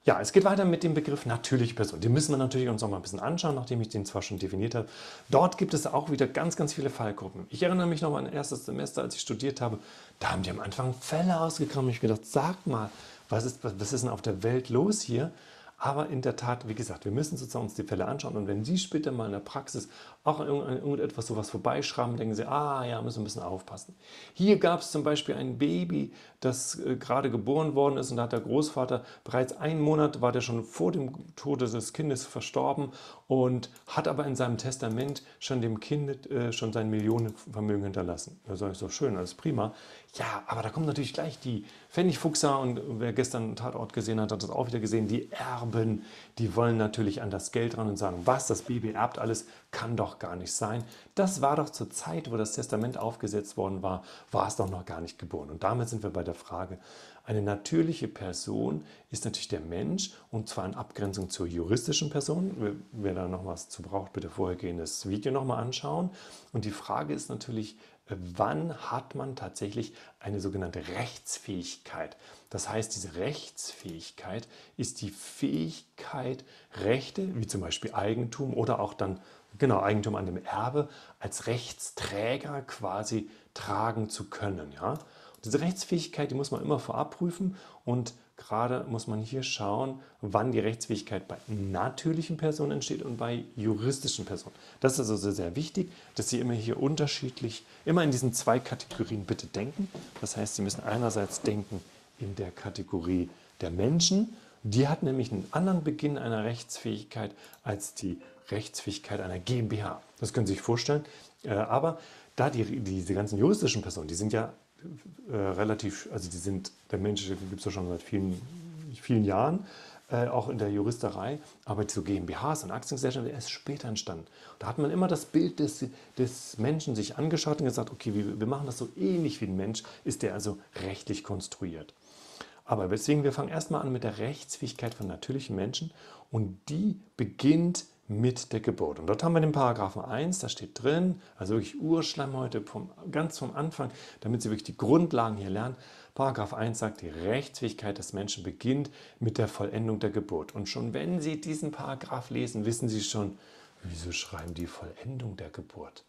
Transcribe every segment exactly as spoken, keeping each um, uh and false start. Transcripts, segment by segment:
Ja, es geht weiter mit dem Begriff natürliche Person. Den müssen wir natürlich uns auch mal ein bisschen anschauen, nachdem ich den zwar schon definiert habe. Dort gibt es auch wieder ganz, ganz viele Fallgruppen. Ich erinnere mich noch an ein erstes Semester, als ich studiert habe. Da haben die am Anfang Fälle ausgegraben. Ich habe gedacht, sag mal, was ist, was ist denn auf der Welt los hier? Aber in der Tat, wie gesagt, wir müssen sozusagen uns die Fälle anschauen. Und wenn Sie später mal in der Praxis auch an irgendetwas sowas vorbeischreiben, denken Sie, ah ja, müssen wir ein bisschen aufpassen. Hier gab es zum Beispiel ein Baby, das äh, gerade geboren worden ist, und da hat der Großvater bereits einen Monat, war der schon vor dem Tode des Kindes verstorben und hat aber in seinem Testament schon dem Kind äh, schon sein Millionenvermögen hinterlassen. Da sage ich so, schön, alles prima. Ja, aber da kommt natürlich gleich die Pfennigfuchser, und wer gestern einen Tatort gesehen hat, hat das auch wieder gesehen, die Erben, die wollen natürlich an das Geld ran und sagen, was, das Baby erbt alles, kann doch gar nicht sein. Das war doch zur Zeit, wo das Testament aufgesetzt worden war, war es doch noch gar nicht geboren. Und damit sind wir bei der Frage, eine natürliche Person ist natürlich der Mensch, und zwar in Abgrenzung zur juristischen Person. Wer da noch was zu braucht, bitte vorhergehendes Video nochmal anschauen. Und die Frage ist natürlich, wann hat man tatsächlich eine sogenannte Rechtsfähigkeit? Das heißt, diese Rechtsfähigkeit ist die Fähigkeit, Rechte, wie zum Beispiel Eigentum oder auch dann genau Eigentum an dem Erbe, als Rechtsträger quasi tragen zu können. Ja? Diese Rechtsfähigkeit, die muss man immer vorab prüfen, und gerade muss man hier schauen, wann die Rechtsfähigkeit bei natürlichen Personen entsteht und bei juristischen Personen. Das ist also sehr wichtig, dass Sie immer hier unterschiedlich, immer in diesen zwei Kategorien bitte denken. Das heißt, Sie müssen einerseits denken in der Kategorie der Menschen. Die hat nämlich einen anderen Beginn einer Rechtsfähigkeit als die Rechtsfähigkeit einer GmbH. Das können Sie sich vorstellen. Äh, Aber da die, diese ganzen juristischen Personen, die sind ja äh, relativ, also die sind, der Mensch gibt es ja schon seit vielen, vielen Jahren, äh, auch in der Juristerei, aber so GmbHs und Aktiengesellschaften sind erst später entstanden. Da hat man immer das Bild des, des Menschen sich angeschaut und gesagt, okay, wir, wir machen das so ähnlich wie ein Mensch, ist der also rechtlich konstruiert. Aber deswegen, wir fangen erstmal an mit der Rechtsfähigkeit von natürlichen Menschen, und die beginnt mit der Geburt. Und dort haben wir den Paragraphen eins, da steht drin, also wirklich Urschleimhäute vom, ganz vom Anfang, damit Sie wirklich die Grundlagen hier lernen. Paragraph eins sagt, die Rechtsfähigkeit des Menschen beginnt mit der Vollendung der Geburt. Und schon wenn Sie diesen Paragraph lesen, wissen Sie schon, wieso schreiben die Vollendung der Geburt?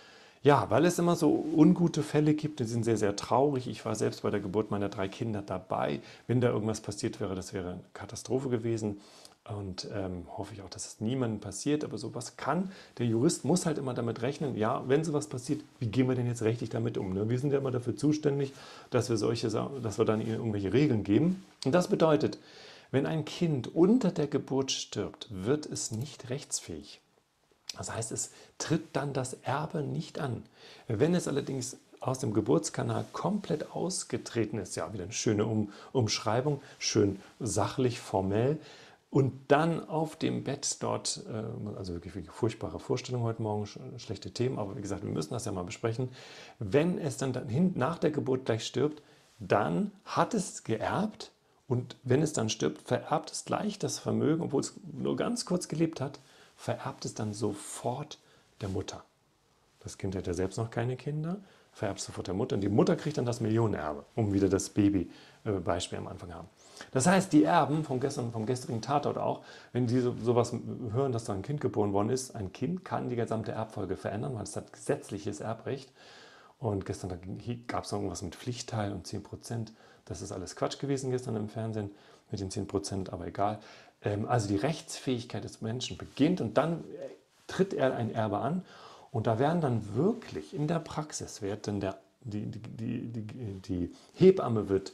Ja, weil es immer so ungute Fälle gibt, die sind sehr, sehr traurig. Ich war selbst bei der Geburt meiner drei Kinder dabei. Wenn da irgendwas passiert wäre, das wäre eine Katastrophe gewesen. Und ähm, hoffe ich auch, dass es niemandem passiert. Aber sowas kann, der Jurist muss halt immer damit rechnen, ja, wenn sowas passiert, wie gehen wir denn jetzt rechtlich damit um? Ne? Wir sind ja immer dafür zuständig, dass wir, solche, dass wir dann ihnen irgendwelche Regeln geben. Und das bedeutet, wenn ein Kind unter der Geburt stirbt, wird es nicht rechtsfähig. Das heißt, es tritt dann das Erbe nicht an. Wenn es allerdings aus dem Geburtskanal komplett ausgetreten ist, ja, wieder eine schöne um Umschreibung, schön sachlich, formell, und dann auf dem Bett dort, äh, also wirklich, wirklich furchtbare Vorstellung heute Morgen, schlechte Themen, aber wie gesagt, wir müssen das ja mal besprechen. Wenn es dann, dann hin, nach der Geburt gleich stirbt, dann hat es geerbt, und wenn es dann stirbt, vererbt es gleich das Vermögen, obwohl es nur ganz kurz gelebt hat, vererbt es dann sofort der Mutter. Das Kind hat ja selbst noch keine Kinder, vererbt sofort der Mutter, und die Mutter kriegt dann das Millionenerbe, um wieder das Baby-Beispiel am Anfang haben. Das heißt, die Erben vom, gestern, vom gestrigen Tatort auch, wenn die so, sowas hören, dass da ein Kind geboren worden ist, ein Kind kann die gesamte Erbfolge verändern, weil es hat gesetzliches Erbrecht. Und gestern gab es noch irgendwas mit Pflichtteil und zehn Prozent. Das ist alles Quatsch gewesen gestern im Fernsehen mit den zehn Prozent, aber egal. Also die Rechtsfähigkeit des Menschen beginnt, und dann tritt er ein Erbe an, und da werden dann wirklich in der Praxis, wird dann der, die, die, die, die, die Hebamme wird,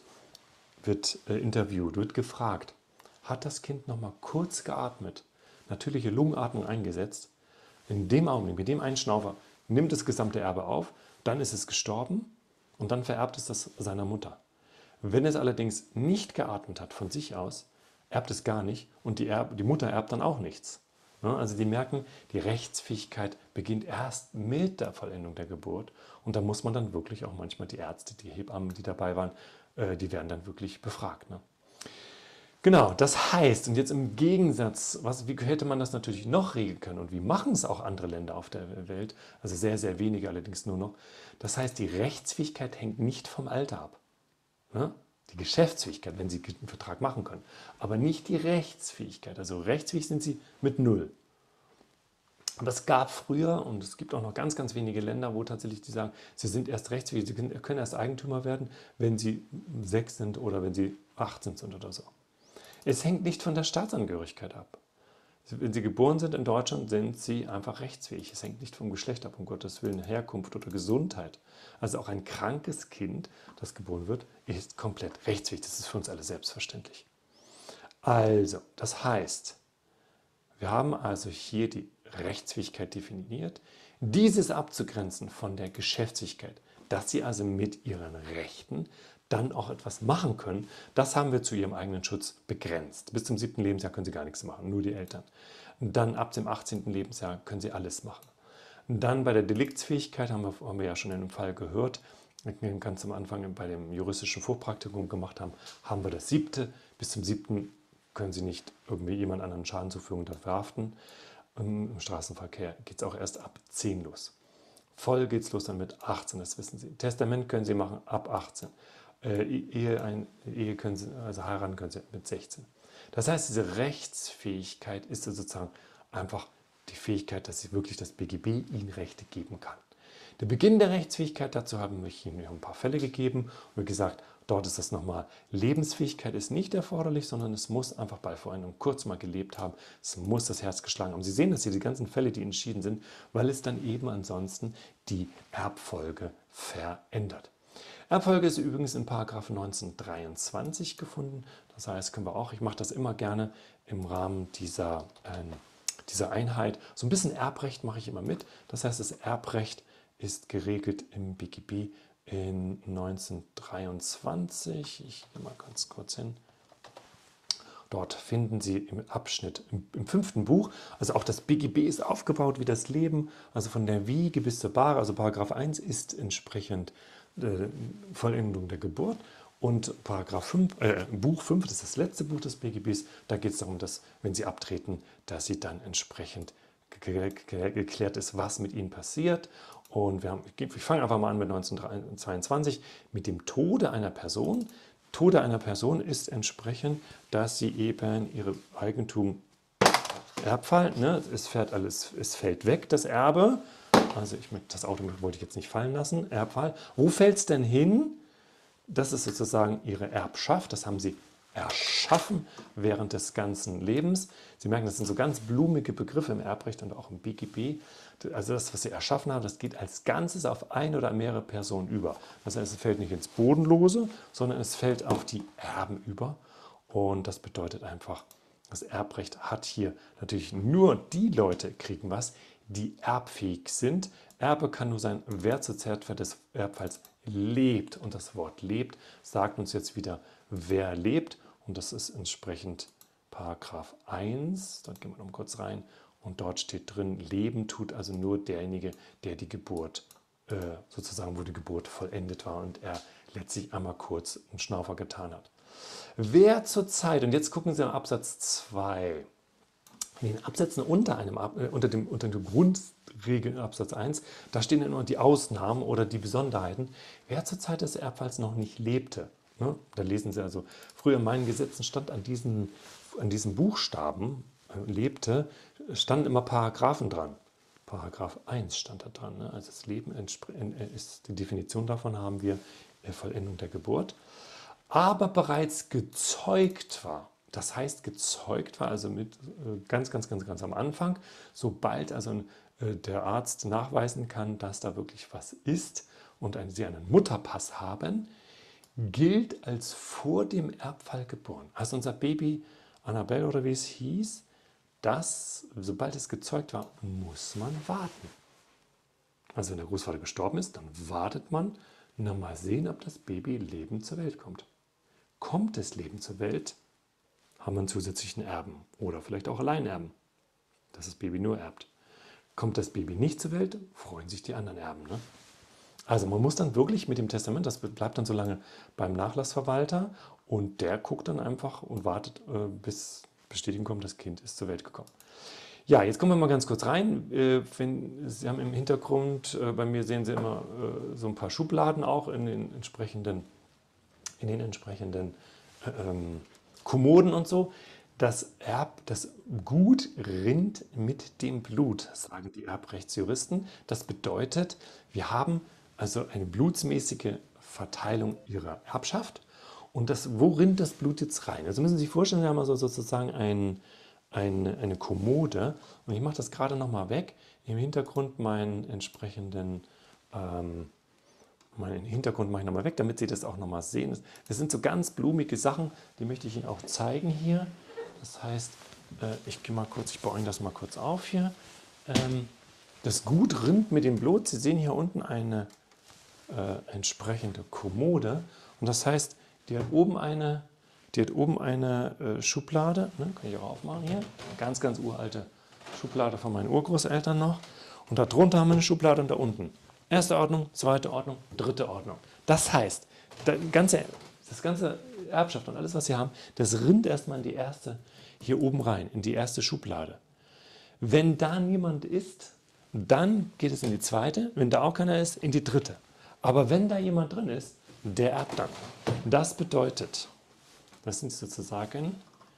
wird äh, interviewt, wird gefragt, hat das Kind noch mal kurz geatmet, natürliche Lungenatmung eingesetzt, in dem Augenblick, mit dem Einschnaufer, nimmt das gesamte Erbe auf, dann ist es gestorben, und dann vererbt es das seiner Mutter. Wenn es allerdings nicht geatmet hat von sich aus, erbt es gar nicht, und die, Erb, die Mutter erbt dann auch nichts. Also die merken, die Rechtsfähigkeit beginnt erst mit der Vollendung der Geburt, und da muss man dann wirklich auch manchmal die Ärzte, die Hebammen, die dabei waren, die werden dann wirklich befragt. Genau, das heißt, und jetzt im Gegensatz, was, wie hätte man das natürlich noch regeln können, und wie machen es auch andere Länder auf der Welt, also sehr, sehr wenige allerdings nur noch. Das heißt, die Rechtsfähigkeit hängt nicht vom Alter ab. die Geschäftsfähigkeit, wenn Sie einen Vertrag machen können, aber nicht die Rechtsfähigkeit. Also rechtsfähig sind Sie mit null. Aber es gab früher, und es gibt auch noch ganz, ganz wenige Länder, wo tatsächlich die sagen, sie sind erst rechtsfähig, sie können erst Eigentümer werden, wenn sie sechs sind oder wenn sie achtzehn sind oder so. Es hängt nicht von der Staatsangehörigkeit ab. Wenn Sie geboren sind in Deutschland, sind Sie einfach rechtsfähig. Es hängt nicht vom Geschlecht ab, um Gottes Willen, Herkunft oder Gesundheit. Also auch ein krankes Kind, das geboren wird, ist komplett rechtsfähig. Das ist für uns alle selbstverständlich. Also, das heißt, wir haben also hier die Rechtsfähigkeit definiert, dieses abzugrenzen von der Geschäftsfähigkeit, dass Sie also mit Ihren Rechten dann auch etwas machen können, das haben wir zu Ihrem eigenen Schutz begrenzt. Bis zum siebten Lebensjahr können Sie gar nichts machen, nur die Eltern. Und dann ab dem achtzehnten Lebensjahr können Sie alles machen. Und dann bei der Deliktsfähigkeit, haben wir, haben wir ja schon in einem Fall gehört, ganz am Anfang bei dem juristischen Vorpraktikum gemacht haben, haben wir das siebte. Bis zum siebten können Sie nicht irgendwie jemand anderen Schaden zufügen und verhaften. Im Straßenverkehr geht es auch erst ab zehn los. Voll geht es los dann mit achtzehn, das wissen Sie. Testament können Sie machen ab achtzehn. Äh, Ehe, ein, Ehe können Sie, also heiraten können Sie mit sechzehn. Das heißt, diese Rechtsfähigkeit ist sozusagen einfach die Fähigkeit, dass Sie wirklich das B G B Ihnen Rechte geben kann. Der Beginn der Rechtsfähigkeit, dazu haben wir Ihnen ein paar Fälle gegeben und wie gesagt, dort ist das nochmal, Lebensfähigkeit ist nicht erforderlich, sondern es muss einfach bei Vollendung kurz mal gelebt haben, es muss das Herz geschlagen haben. Sie sehen, dass hier die ganzen Fälle, die entschieden sind, weil es dann eben ansonsten die Erbfolge verändert. Erbfolge ist übrigens in Paragraph neunzehnhundertdreiundzwanzig gefunden, das heißt, können wir auch, ich mache das immer gerne im Rahmen dieser, äh, dieser Einheit, so ein bisschen Erbrecht mache ich immer mit, das heißt, das Erbrecht ist geregelt im B G B in neunzehnhundertdreiundzwanzig. Ich gehe mal ganz kurz hin. Dort finden Sie im Abschnitt, im, im fünften Buch, also auch das B G B ist aufgebaut wie das Leben, also von der Wiege bis zur Bahre, also Paragraph eins ist entsprechend äh, Vollendung der Geburt. Und Paragraph fünf, äh, Buch fünf, das ist das letzte Buch des B G Bs, da geht es darum, dass, wenn Sie abtreten, dass Sie dann entsprechend geklärt ist, was mit ihnen passiert. Und wir haben, ich fange einfach mal an mit neunzehnhundertzweiundzwanzig, mit dem Tode einer Person. Tode einer Person ist entsprechend, dass sie eben ihre Eigentum Erbfall, ne? es, fährt alles, es fällt weg, das Erbe. Also ich, das Auto wollte ich jetzt nicht fallen lassen, Erbfall. Wo fällt es denn hin? Das ist sozusagen ihre Erbschaft, das haben sie erschaffen während des ganzen Lebens. Sie merken, das sind so ganz blumige Begriffe im Erbrecht und auch im B G B. Also das, was Sie erschaffen haben, das geht als Ganzes auf eine oder mehrere Personen über. Das heißt, es fällt nicht ins Bodenlose, sondern es fällt auf die Erben über. Und das bedeutet einfach, das Erbrecht hat hier natürlich nur die Leute kriegen was, die erbfähig sind. Erbe kann nur sein, wer zur Zeitwert des Erbfalls lebt. Und das Wort lebt sagt uns jetzt wieder, wer lebt. Und das ist entsprechend Paragraph eins. Dort gehen wir noch kurz rein. Und dort steht drin, Leben tut also nur derjenige, der die Geburt, äh, sozusagen wo die Geburt vollendet war und er letztlich einmal kurz einen Schnaufer getan hat. Wer zurzeit, und jetzt gucken Sie am Absatz zwei, in den Absätzen unter, einem, äh, unter, dem, unter dem Grundregeln Absatz eins, da stehen immer die Ausnahmen oder die Besonderheiten. Wer zur Zeit des Erbfalls noch nicht lebte, ne? Da lesen Sie also, früher in meinen Gesetzen stand an diesen, an diesen Buchstaben, äh, lebte, standen immer Paragraphen dran. Paragraph eins stand da dran. Ne? Also das Leben ist, die Definition davon haben wir, äh, Vollendung der Geburt. Aber bereits gezeugt war. Das heißt, gezeugt war also mit ganz, ganz, ganz, ganz am Anfang, sobald also der Arzt nachweisen kann, dass da wirklich was ist und sie einen Mutterpass haben, gilt als vor dem Erbfall geboren. Also unser Baby Annabelle oder wie es hieß, das, sobald es gezeugt war, muss man warten. Also wenn der Großvater gestorben ist, dann wartet man und dann mal sehen, ob das Baby lebend zur Welt kommt. Kommt es lebend zur Welt, haben wir einen zusätzlichen Erben oder vielleicht auch Alleinerben, dass das Baby nur erbt. Kommt das Baby nicht zur Welt, freuen sich die anderen Erben. Ne? Also man muss dann wirklich mit dem Testament, das bleibt dann so lange beim Nachlassverwalter und der guckt dann einfach und wartet, bis Bestätigung kommt, das Kind ist zur Welt gekommen. Ja, jetzt kommen wir mal ganz kurz rein. Wenn, Sie haben im Hintergrund, bei mir sehen Sie immer so ein paar Schubladen auch in den entsprechenden in den entsprechenden ähm, Kommoden und so. Das Erb, das Gut rinnt mit dem Blut, sagen die Erbrechtsjuristen. Das bedeutet, wir haben also eine blutsmäßige Verteilung ihrer Erbschaft. Und das, wo rinnt das Blut jetzt rein? Also müssen Sie sich vorstellen, wir haben also sozusagen ein, ein, eine Kommode. Und ich mache das gerade nochmal weg. Im Hintergrund meinen entsprechenden ähm, meinen Hintergrund mache ich nochmal weg, damit Sie das auch nochmal sehen. Das sind so ganz blumige Sachen, die möchte ich Ihnen auch zeigen hier. Das heißt, äh, ich gehe mal kurz, ich baue Ihnen das mal kurz auf hier. Ähm, das Gut rinnt mit dem Blut. Sie sehen hier unten eine äh, entsprechende Kommode. Und das heißt, die hat oben eine, die hat oben eine äh, Schublade. Ne, kann ich auch aufmachen hier. Eine ganz, ganz uralte Schublade von meinen Urgroßeltern noch. Und darunter haben wir eine Schublade und da unten. Erste Ordnung, zweite Ordnung, dritte Ordnung. Das heißt, das ganze, das ganze Erbschaft und alles, was Sie haben, das rinnt erstmal in die erste, hier oben rein, in die erste Schublade. Wenn da niemand ist, dann geht es in die zweite, wenn da auch keiner ist, in die dritte. Aber wenn da jemand drin ist, der erbt dann. Das bedeutet, das sind sozusagen,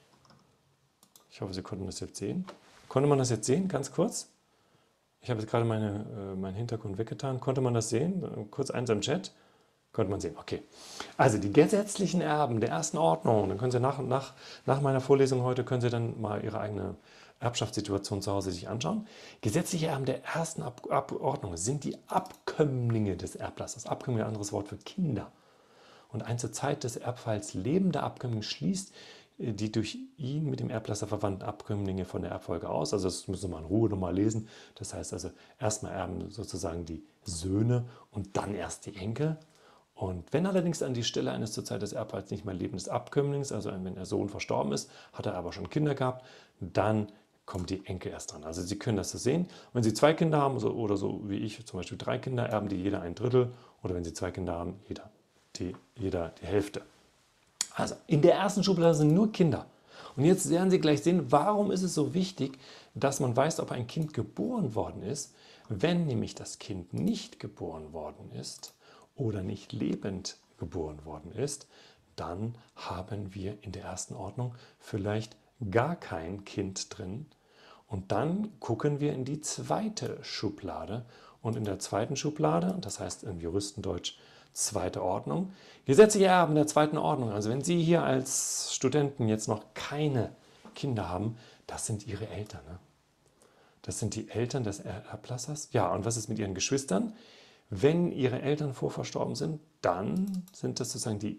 ich hoffe, Sie konnten das jetzt sehen. Konnte man das jetzt sehen, ganz kurz? Ich habe jetzt gerade meine, äh, meinen Hintergrund weggetan. Konnte man das sehen? Kurz eins im Chat. Konnte man sehen, okay. Also die gesetzlichen Erben der ersten Ordnung, dann können Sie nach, nach, nach meiner Vorlesung heute, können Sie dann mal Ihre eigene Erbschaftssituation zu Hause sich anschauen. Gesetzliche Erben der ersten Ab Abordnung sind die Abkömmlinge des Erblassers. Abkömmlinge, ein anderes Wort für Kinder. Und ein zur Zeit des Erbfalls lebender Abkömmling schließt die durch ihn mit dem Erblasser verwandten Abkömmlinge von der Erbfolge aus. Also das müssen wir mal in Ruhe nochmal lesen. Das heißt also, erstmal erben sozusagen die Söhne und dann erst die Enkel. Und wenn allerdings an die Stelle eines zur Zeit des Erbfalls nicht mehr lebenden Abkömmlings, also wenn der Sohn verstorben ist, hat er aber schon Kinder gehabt, dann kommen die Enkel erst dran. Also Sie können das so sehen. Wenn Sie zwei Kinder haben so, oder so wie ich, zum Beispiel drei Kinder, erben die jeder ein Drittel. Oder wenn Sie zwei Kinder haben, jeder die, jeder die Hälfte. Also in der ersten Schublade sind nur Kinder. Und jetzt werden Sie gleich sehen, warum ist es so wichtig, dass man weiß, ob ein Kind geboren worden ist. Wenn nämlich das Kind nicht geboren worden ist oder nicht lebend geboren worden ist, dann haben wir in der ersten Ordnung vielleicht gar kein Kind drin. Und dann gucken wir in die zweite Schublade. Und in der zweiten Schublade, das heißt im Juristendeutsch zweite Ordnung, gesetzliche Erben der zweiten Ordnung. Also wenn Sie hier als Studenten jetzt noch keine Kinder haben, das sind Ihre Eltern. Ne? Das sind die Eltern des Erblassers. Ja, und was ist mit Ihren Geschwistern? Wenn Ihre Eltern vorverstorben sind, dann sind das sozusagen die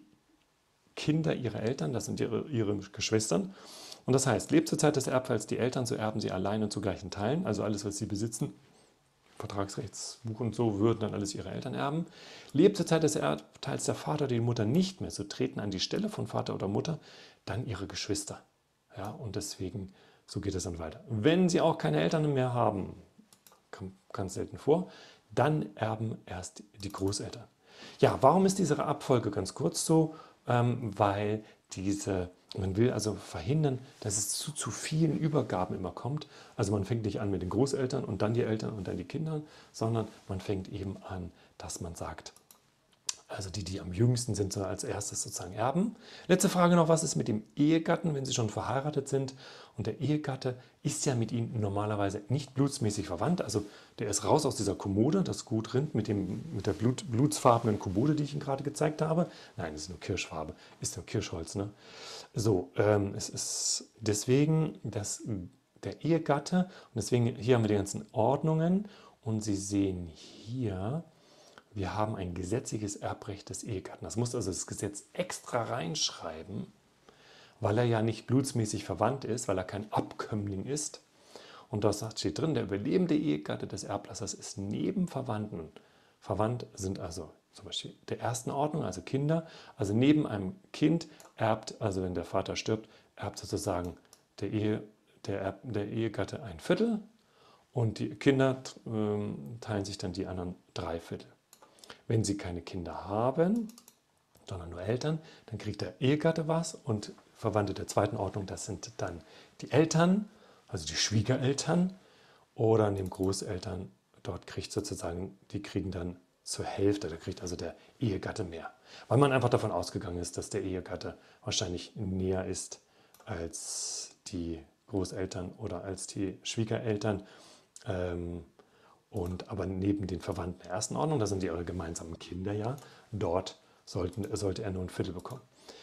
Kinder Ihrer Eltern, das sind Ihre, ihre Geschwistern. Und das heißt, lebt zur Zeit des Erbfalls die Eltern, so erben sie allein und zu gleichen Teilen, also alles, was sie besitzen, Vertragsrechtsbuch und so, würden dann alles ihre Eltern erben. Lebt zur Zeit des Erbteils der Vater oder die Mutter nicht mehr, so treten an die Stelle von Vater oder Mutter dann ihre Geschwister. Ja, und deswegen, so geht es dann weiter. Wenn sie auch keine Eltern mehr haben, kommt ganz selten vor, dann erben erst die Großeltern. Ja, warum ist diese Abfolge ganz kurz so? Ähm, weil diese, man will also verhindern, dass es zu zu vielen Übergaben immer kommt. Also man fängt nicht an mit den Großeltern und dann die Eltern und dann die Kinder, sondern man fängt eben an, dass man sagt, also die, die am jüngsten sind, sollen als erstes sozusagen erben. Letzte Frage noch, was ist mit dem Ehegatten, wenn Sie schon verheiratet sind? Und der Ehegatte ist ja mit Ihnen normalerweise nicht blutsmäßig verwandt. Also der ist raus aus dieser Kommode, das Gut rinnt mit, dem, mit der Blut, blutsfarbenen Kommode, die ich Ihnen gerade gezeigt habe. Nein, das ist nur Kirschfarbe, ist nur Kirschholz. Ne? So, ähm, es ist deswegen das, der Ehegatte, und deswegen hier haben wir die ganzen Ordnungen. Und Sie sehen hier, wir haben ein gesetzliches Erbrecht des Ehegatten. Das muss also das Gesetz extra reinschreiben, weil er ja nicht blutsmäßig verwandt ist, weil er kein Abkömmling ist. Und da steht drin, der überlebende Ehegatte des Erblassers ist neben Verwandten. Verwandt sind also zum Beispiel der ersten Ordnung, also Kinder. Also neben einem Kind erbt, also wenn der Vater stirbt, erbt sozusagen der, Ehe, der, Erb, der Ehegatte ein Viertel und die Kinder äh, teilen sich dann die anderen drei Viertel. Wenn Sie keine Kinder haben, sondern nur Eltern, dann kriegt der Ehegatte was und Verwandte der zweiten Ordnung, das sind dann die Eltern, also die Schwiegereltern oder neben Großeltern, dort kriegt sozusagen, die kriegen dann zur Hälfte, da kriegt also der Ehegatte mehr. weil man einfach davon ausgegangen ist, dass der Ehegatte wahrscheinlich näher ist als die Großeltern oder als die Schwiegereltern. Ähm, und aber neben den Verwandten der ersten Ordnung, das sind ja eure gemeinsamen Kinder ja, dort sollten, sollte er nur ein Viertel bekommen.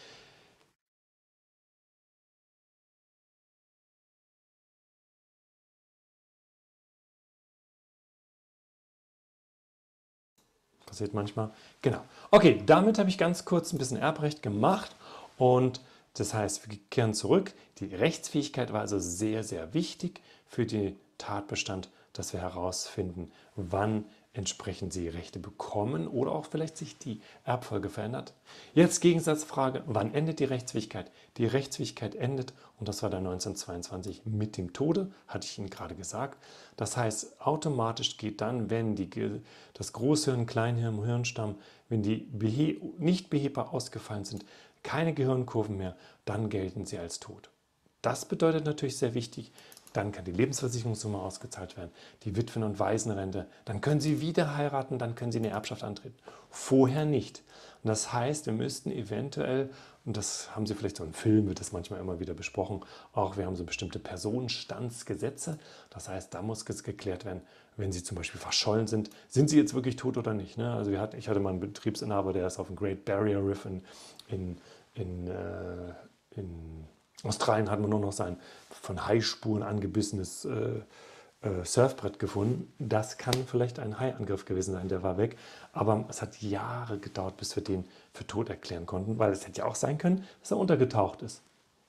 Passiert manchmal. Genau. Okay, damit habe ich ganz kurz ein bisschen Erbrecht gemacht und das heißt, wir kehren zurück. Die Rechtsfähigkeit war also sehr, sehr wichtig für den Tatbestand, dass wir herausfinden, wann entsprechend sie Rechte bekommen oder auch vielleicht sich die Erbfolge verändert. Jetzt Gegensatzfrage, wann endet die Rechtsfähigkeit? Die Rechtsfähigkeit endet, und das war dann neunzehnhundertzweiundzwanzig, mit dem Tode, hatte ich Ihnen gerade gesagt. Das heißt, automatisch geht dann, wenn die, das Großhirn, Kleinhirn, Hirnstamm, wenn die behe nicht behebbar ausgefallen sind, keine Gehirnkurven mehr, dann gelten sie als tot. Das bedeutet natürlich sehr wichtig, dann kann die Lebensversicherungssumme ausgezahlt werden, die Witwen- und Waisenrente, dann können Sie wieder heiraten, dann können Sie eine Erbschaft antreten. Vorher nicht. Und das heißt, wir müssten eventuell, und das haben Sie vielleicht so in Filmen, wird das manchmal immer wieder besprochen, auch wir haben so bestimmte Personenstandsgesetze. Das heißt, da muss geklärt werden, wenn Sie zum Beispiel verschollen sind, sind Sie jetzt wirklich tot oder nicht. Ne? Also wir hatten, ich hatte mal einen Betriebsinhaber, der ist auf dem Great Barrier Reef in, in, in, äh, in Australien hat man nur noch sein von Haispuren angebissenes äh, äh, Surfbrett gefunden. Das kann vielleicht ein Haiangriff gewesen sein, der war weg. Aber es hat Jahre gedauert, bis wir den für tot erklären konnten, weil es hätte ja auch sein können, dass er untergetaucht ist.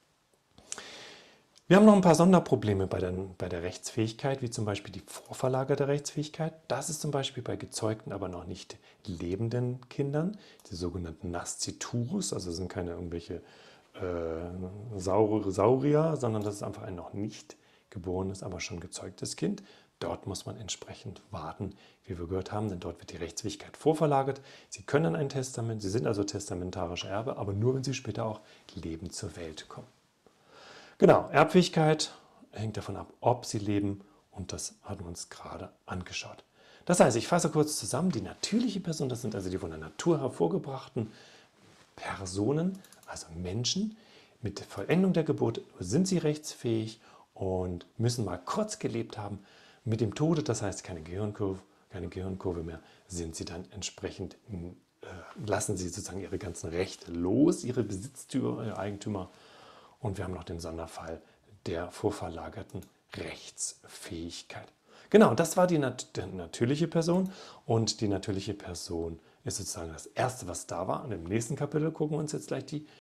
Wir haben noch ein paar Sonderprobleme bei der, bei der Rechtsfähigkeit, wie zum Beispiel die vorverlagerte Rechtsfähigkeit. Das ist zum Beispiel bei gezeugten, aber noch nicht lebenden Kindern, die sogenannten Nasciturus, also sind keine irgendwelche äh, Saurier, sondern das ist einfach ein noch nicht geborenes, aber schon gezeugtes Kind. Dort muss man entsprechend warten, wie wir gehört haben, denn dort wird die Rechtsfähigkeit vorverlagert. Sie können ein Testament, Sie sind also testamentarischer Erbe, aber nur, wenn Sie später auch lebend zur Welt kommen. Genau, Erbfähigkeit hängt davon ab, ob Sie leben, und das hatten wir uns gerade angeschaut. Das heißt, ich fasse kurz zusammen, die natürliche Person, das sind also die von der Natur hervorgebrachten Personen, also Menschen, mit Vollendung der Geburt sind sie rechtsfähig und müssen mal kurz gelebt haben. Mit dem Tode, das heißt keine Gehirnkurve, keine Gehirnkurve mehr, sind sie dann entsprechend, äh, lassen sie sozusagen ihre ganzen Rechte los, ihre Besitztümer, ihre Eigentümer. Und wir haben noch den Sonderfall der vorverlagerten Rechtsfähigkeit. Genau, das war die nat natürliche Person, und die natürliche Person ist sozusagen das Erste, was da war. Und im nächsten Kapitel gucken wir uns jetzt gleich die